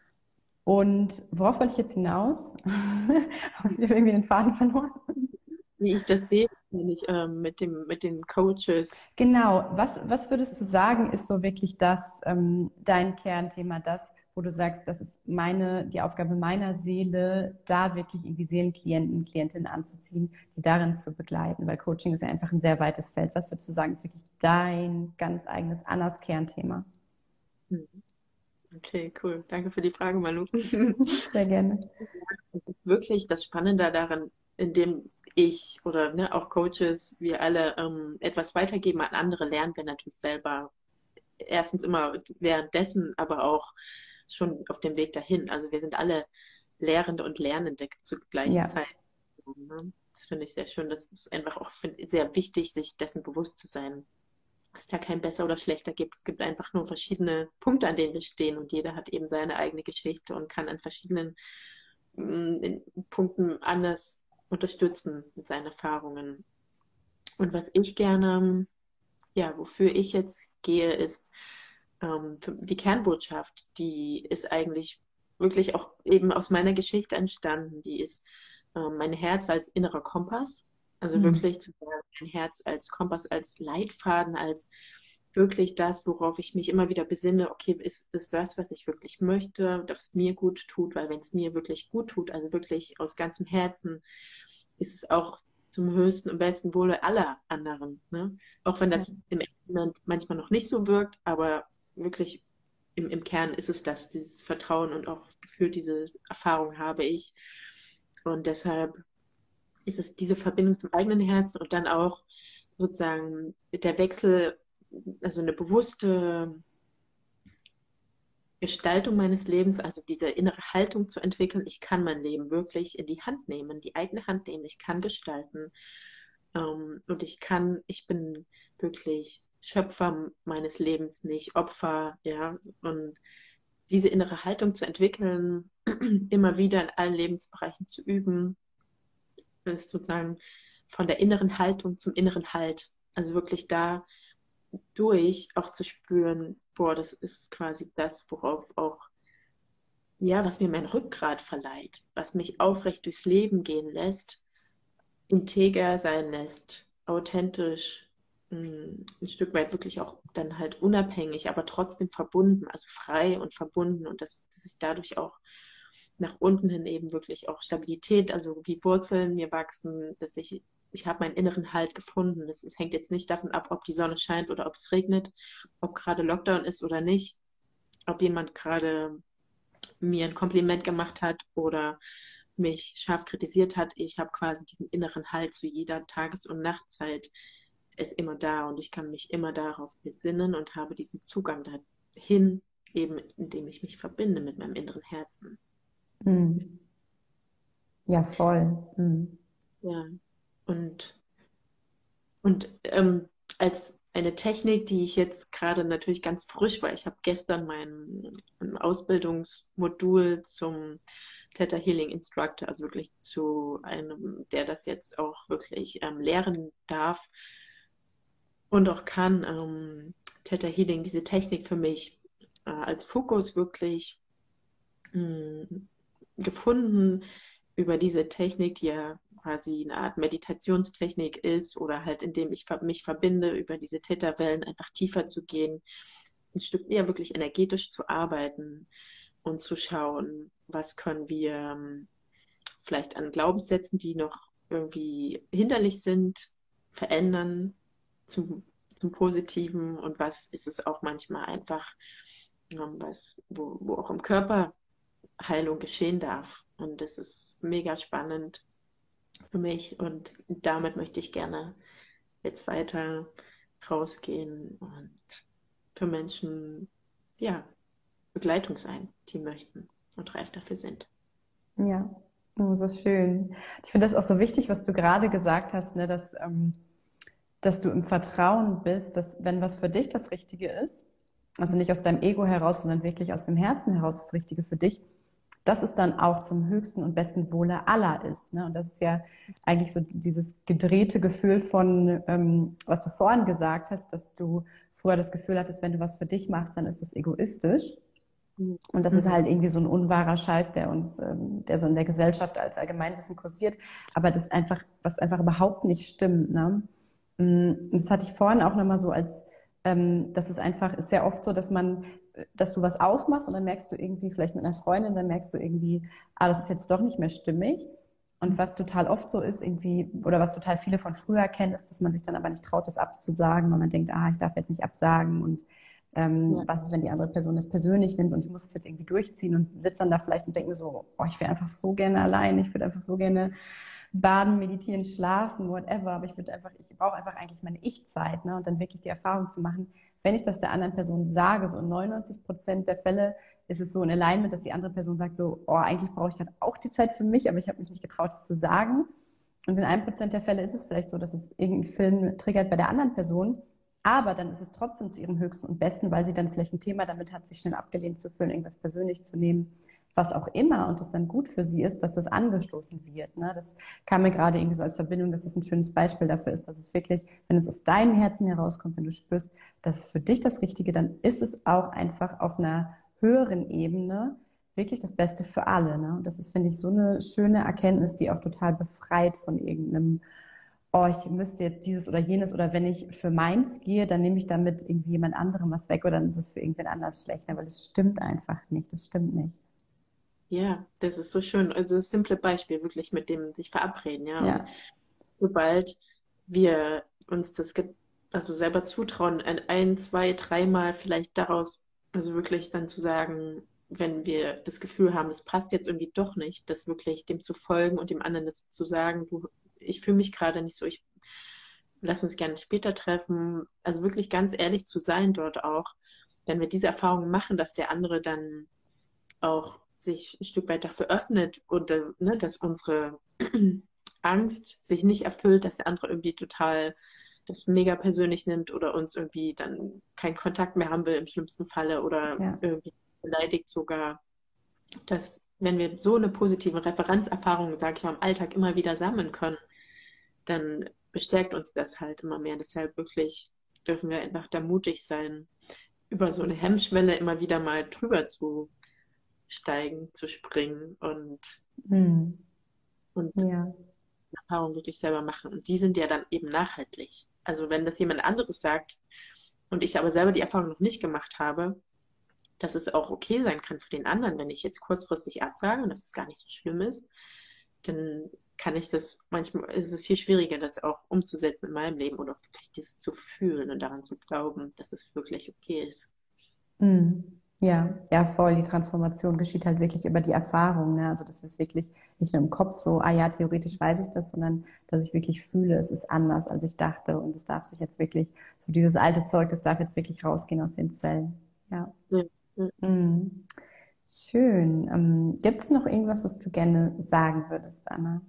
und worauf wollte ich jetzt hinaus? Habe ich irgendwie den Faden verloren?
Wie ich das sehe, ich, ähm, mit dem, mit den Coaches.
Genau. Was, was würdest du sagen, ist so wirklich das, ähm, dein Kernthema, das, wo du sagst, das ist meine, die Aufgabe meiner Seele, da wirklich irgendwie Seelenklienten, Klientinnen anzuziehen, die darin zu begleiten, weil Coaching ist ja einfach ein sehr weites Feld. Was würdest du sagen, ist wirklich dein ganz eigenes Annas Kernthema?
Okay, cool. Danke für die Frage, Malu.
Sehr gerne.
Das ist wirklich das Spannende daran, indem ich oder ne, auch Coaches, wir alle ähm, etwas weitergeben an andere, lernen wir natürlich selber erstens immer währenddessen, aber auch schon auf dem Weg dahin. Also wir sind alle Lehrende und Lernende zur gleichen
Ja.
Zeit. Das finde ich sehr schön. Das ist einfach auch sehr wichtig, sich dessen bewusst zu sein, dass es da kein besser oder schlechter gibt. Es gibt einfach nur verschiedene Punkte, an denen wir stehen und jeder hat eben seine eigene Geschichte und kann an verschiedenen mh, Punkten anders unterstützen mit seinen Erfahrungen. Und was ich gerne, ja, wofür ich jetzt gehe, ist ähm, die Kernbotschaft, die ist eigentlich wirklich auch eben aus meiner Geschichte entstanden. Die ist ähm, mein Herz als innerer Kompass. Also mhm. wirklich zu sagen, mein Herz als Kompass, als Leitfaden, als wirklich das, worauf ich mich immer wieder besinne, okay, ist das das, was ich wirklich möchte, das mir gut tut, weil wenn es mir wirklich gut tut, also wirklich aus ganzem Herzen, ist es auch zum höchsten und besten Wohle aller anderen. Ne? Auch wenn das ja. im ersten Moment manchmal noch nicht so wirkt, aber wirklich im, im Kern ist es das, dieses Vertrauen und auch gefühlt diese Erfahrung habe ich. Und deshalb ist es diese Verbindung zum eigenen Herzen und dann auch sozusagen der Wechsel, also eine bewusste Gestaltung meines Lebens, also diese innere Haltung zu entwickeln, ich kann mein Leben wirklich in die Hand nehmen, die eigene Hand nehmen, ich kann gestalten ähm, und ich kann, ich bin wirklich Schöpfer meines Lebens, nicht Opfer, ja, und diese innere Haltung zu entwickeln, immer wieder in allen Lebensbereichen zu üben, ist sozusagen von der inneren Haltung zum inneren Halt, also wirklich da durch auch zu spüren, boah, das ist quasi das, worauf auch, ja, was mir mein Rückgrat verleiht, was mich aufrecht durchs Leben gehen lässt, integer sein lässt, authentisch, ein Stück weit wirklich auch dann halt unabhängig, aber trotzdem verbunden, also frei und verbunden und dass, dass ich dadurch auch nach unten hin eben wirklich auch Stabilität, also wie Wurzeln mir wachsen, dass ich ich habe meinen inneren Halt gefunden. Es, es hängt jetzt nicht davon ab, ob die Sonne scheint oder ob es regnet, ob gerade Lockdown ist oder nicht, ob jemand gerade mir ein Kompliment gemacht hat oder mich scharf kritisiert hat. Ich habe quasi diesen inneren Halt zu jeder Tages- und Nachtzeit, ist immer da und ich kann mich immer darauf besinnen und habe diesen Zugang dahin, eben indem ich mich verbinde mit meinem inneren Herzen.
Mhm. Ja, voll. Mhm.
Ja, und, und ähm, als eine Technik, die ich jetzt gerade natürlich ganz frisch war, ich habe gestern mein, mein Ausbildungsmodul zum Theta Healing Instructor, also wirklich zu einem, der das jetzt auch wirklich ähm, lehren darf und auch kann, ähm, Theta Healing, diese Technik für mich äh, als Fokus wirklich mh, gefunden über diese Technik, die ja quasi eine Art Meditationstechnik ist oder halt indem ich mich verbinde, über diese Theta-Wellen einfach tiefer zu gehen, ein Stück eher wirklich energetisch zu arbeiten und zu schauen, was können wir ähm, vielleicht an Glaubenssätzen, die noch irgendwie hinderlich sind, verändern zum, zum Positiven und was ist es auch manchmal einfach, ähm, was, wo, wo auch im Körper Heilung geschehen darf. Und das ist mega spannend für mich und damit möchte ich gerne jetzt weiter rausgehen und für Menschen, ja, Begleitung sein, die möchten und reif dafür sind.
Ja, oh, so schön. Ich finde das auch so wichtig, was du gerade gesagt hast, ne, dass, ähm, dass du im Vertrauen bist, dass wenn was für dich das Richtige ist, also nicht aus deinem Ego heraus, sondern wirklich aus dem Herzen heraus das Richtige für dich, dass es dann auch zum höchsten und besten Wohle aller ist. Ne? Und das ist ja eigentlich so dieses gedrehte Gefühl von, ähm, was du vorhin gesagt hast, dass du früher das Gefühl hattest, wenn du was für dich machst, dann ist es egoistisch. Und das ist
Mhm.
halt irgendwie so ein unwahrer Scheiß, der uns, ähm, der so in der Gesellschaft als Allgemeinwissen kursiert. Aber das ist einfach, was einfach überhaupt nicht stimmt. Ne? Und das hatte ich vorhin auch nochmal so als, ähm, das ist einfach, ist sehr oft so, dass man, dass du was ausmachst und dann merkst du irgendwie, vielleicht mit einer Freundin, dann merkst du irgendwie, ah, das ist jetzt doch nicht mehr stimmig. Und was total oft so ist, irgendwie, oder was total viele von früher kennen, ist, dass man sich dann aber nicht traut, das abzusagen, weil man denkt, ah, ich darf jetzt nicht absagen und ähm,
Ja.
was ist, wenn die andere Person das persönlich nimmt und ich muss es jetzt irgendwie durchziehen und sitze dann da vielleicht und denke mir so, oh, ich wäre einfach so gerne allein, ich würde einfach so gerne baden, meditieren, schlafen, whatever, aber ich würde einfach, ich brauche einfach eigentlich meine Ich-Zeit, ne? Und dann wirklich die Erfahrung zu machen, wenn ich das der anderen Person sage, so in neunundneunzig Prozent der Fälle ist es so in Alignment, dass die andere Person sagt so, oh, eigentlich brauche ich gerade auch die Zeit für mich, aber ich habe mich nicht getraut, es zu sagen. Und in einem Prozent der Fälle ist es vielleicht so, dass es irgendeinen Film triggert bei der anderen Person, aber dann ist es trotzdem zu ihrem Höchsten und Besten, weil sie dann vielleicht ein Thema damit hat, sich schnell abgelehnt zu fühlen, irgendwas persönlich zu nehmen, was auch immer, und es dann gut für sie ist, dass das angestoßen wird. Ne? Das kam mir gerade irgendwie so als Verbindung, dass es ein schönes Beispiel dafür ist, dass es wirklich, wenn es aus deinem Herzen herauskommt, wenn du spürst, dass für dich das Richtige, dann ist es auch einfach auf einer höheren Ebene wirklich das Beste für alle. Ne? Und das ist, finde ich, so eine schöne Erkenntnis, die auch total befreit von irgendeinem, oh, ich müsste jetzt dieses oder jenes, oder wenn ich für meins gehe, dann nehme ich damit irgendwie jemand anderem was weg oder dann ist es für irgendwen anders schlecht, weil es stimmt einfach nicht, das stimmt nicht.
Ja, das ist so schön. Also das simple Beispiel wirklich mit dem sich verabreden, ja. Und
Ja,
sobald wir uns das ge- also selber zutrauen, ein, ein, zwei, dreimal vielleicht daraus, also wirklich dann zu sagen, wenn wir das Gefühl haben, es passt jetzt irgendwie doch nicht, das wirklich dem zu folgen und dem anderen das zu sagen, du, ich fühle mich gerade nicht so, ich lass uns gerne später treffen. Also wirklich ganz ehrlich zu sein dort auch, wenn wir diese Erfahrung machen, dass der andere dann auch sich ein Stück weit dafür öffnet und äh, ne, dass unsere Angst sich nicht erfüllt, dass der andere irgendwie total das mega persönlich nimmt oder uns irgendwie dann keinen Kontakt mehr haben will im schlimmsten Falle oder
ja.
irgendwie beleidigt sogar, dass wenn wir so eine positive Referenzerfahrung, sage ich mal, im Alltag immer wieder sammeln können, dann bestärkt uns das halt immer mehr. Deshalb wirklich dürfen wir einfach da mutig sein, über so eine Hemmschwelle immer wieder mal drüber zu steigen, zu springen und,
Hm.
und
Ja.
Erfahrungen wirklich selber machen. Und die sind ja dann eben nachhaltig. Also wenn das jemand anderes sagt und ich aber selber die Erfahrung noch nicht gemacht habe, dass es auch okay sein kann für den anderen, wenn ich jetzt kurzfristig absage und dass es gar nicht so schlimm ist, dann kann ich das, manchmal ist es viel schwieriger, das auch umzusetzen in meinem Leben oder auch wirklich das zu fühlen und daran zu glauben, dass es wirklich okay ist.
Hm. Ja, ja, voll. Die Transformation geschieht halt wirklich über die Erfahrung, ne? Also, dass wir es wirklich nicht nur im Kopf so, ah ja, theoretisch weiß ich das, sondern dass ich wirklich fühle, es ist anders, als ich dachte. Und es darf sich jetzt wirklich, so dieses alte Zeug, das darf jetzt wirklich rausgehen aus den Zellen. Ja.
Ja, ja.
Mhm. Schön. Ähm, gibt es noch irgendwas, was du gerne sagen würdest, Anna?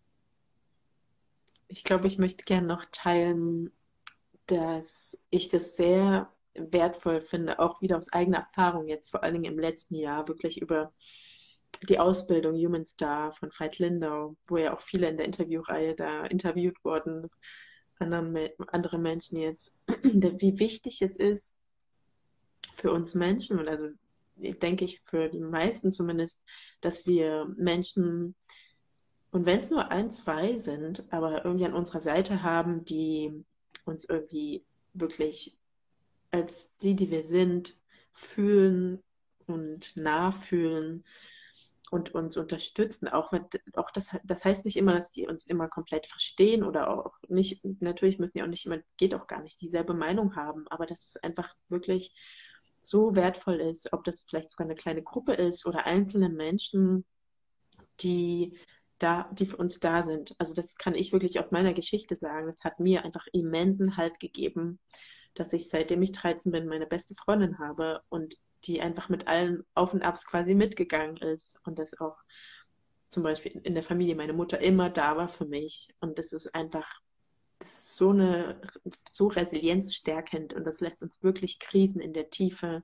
Ich glaube, ich möchte gerne noch teilen, dass ich das sehr wertvoll finde, auch wieder aus eigener Erfahrung jetzt, vor allen Dingen im letzten Jahr, wirklich über die Ausbildung Human Star von Veit Lindau, wo ja auch viele in der Interviewreihe da interviewt wurden, anderen, andere Menschen jetzt, wie wichtig es ist für uns Menschen, und also denke ich für die meisten zumindest, dass wir Menschen, und wenn es nur ein, zwei sind, aber irgendwie an unserer Seite haben, die uns irgendwie wirklich als die, die wir sind, fühlen und nachfühlen und uns unterstützen. Auch, mit, auch das, das heißt nicht immer, dass die uns immer komplett verstehen oder auch nicht, natürlich müssen die auch nicht immer, geht auch gar nicht, dieselbe Meinung haben, aber dass es einfach wirklich so wertvoll ist, ob das vielleicht sogar eine kleine Gruppe ist oder einzelne Menschen, die da, die für uns da sind. Also das kann ich wirklich aus meiner Geschichte sagen. Das hat mir einfach immensen Halt gegeben, dass ich, seitdem ich dreizehn bin, meine beste Freundin habe und die einfach mit allen Auf und Abs quasi mitgegangen ist und das auch zum Beispiel in der Familie meine Mutter immer da war für mich. Und das ist einfach, das ist so eine, so resilienzstärkend und das lässt uns wirklich Krisen in der Tiefe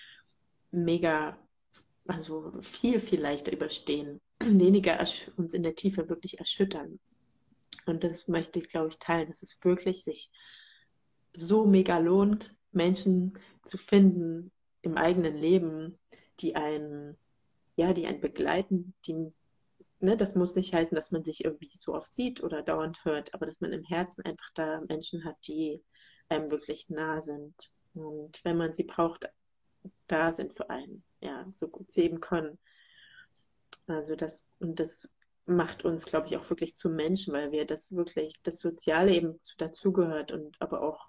mega, also viel, viel leichter überstehen. Weniger uns in der Tiefe wirklich erschüttern. Und das möchte ich, glaube ich, teilen, dass es wirklich sich so mega lohnt, Menschen zu finden im eigenen Leben, die einen, ja, die einen begleiten, die, ne, das muss nicht heißen, dass man sich irgendwie so oft sieht oder dauernd hört, aber dass man im Herzen einfach da Menschen hat, die einem wirklich nah sind. Und wenn man sie braucht, da sind für einen, ja, so gut sie eben können. Also das, und das macht uns, glaube ich, auch wirklich zu Menschen, weil wir das wirklich, das Soziale eben dazugehört und aber auch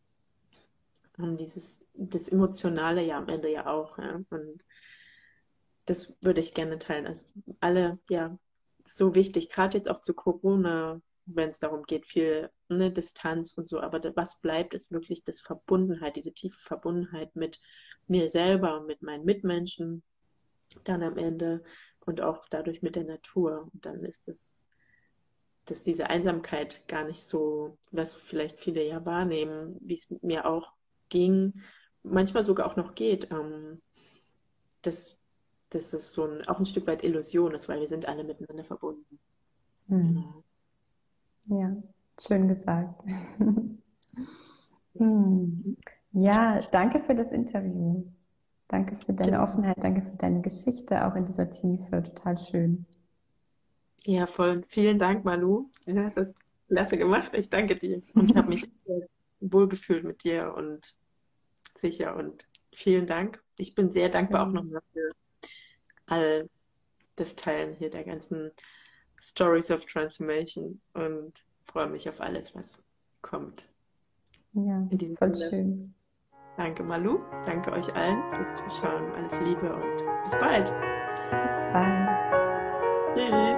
um dieses, das Emotionale ja am Ende ja auch. Ja. Und das würde ich gerne teilen. Also alle, ja, so wichtig, gerade jetzt auch zu Corona, wenn es darum geht, viel ne, Distanz und so, aber da, was bleibt, ist wirklich das Verbundenheit, diese tiefe Verbundenheit mit mir selber und mit meinen Mitmenschen dann am Ende und auch dadurch mit der Natur. Und dann ist es, dass diese Einsamkeit gar nicht so, was vielleicht viele ja wahrnehmen, wie es mir auch ging, manchmal sogar auch noch geht, ähm, dass, dass es so ein, auch ein Stück weit Illusion ist, weil wir sind alle miteinander verbunden.
Hm.
Genau.
Ja, schön gesagt. Hm. Ja, danke für das Interview. Danke für deine Offenheit, danke für deine Geschichte, auch in dieser Tiefe. Total schön.
Ja, voll. Vielen Dank, Malu. Du hast das klasse gemacht. Ich danke dir. Und ich habe mich sehr wohlgefühlt mit dir und sicher. Und vielen Dank. Ich bin sehr dankbar auch
Schön.
nochmal für all das Teilen hier der ganzen Stories of Transformation und freue mich auf alles, was kommt.
Ja,
In diesem
voll
Sinne,
schön.
danke Malu, danke euch allen fürs Zuschauen. Alles Liebe und bis bald.
Bis bald.
Tschüss.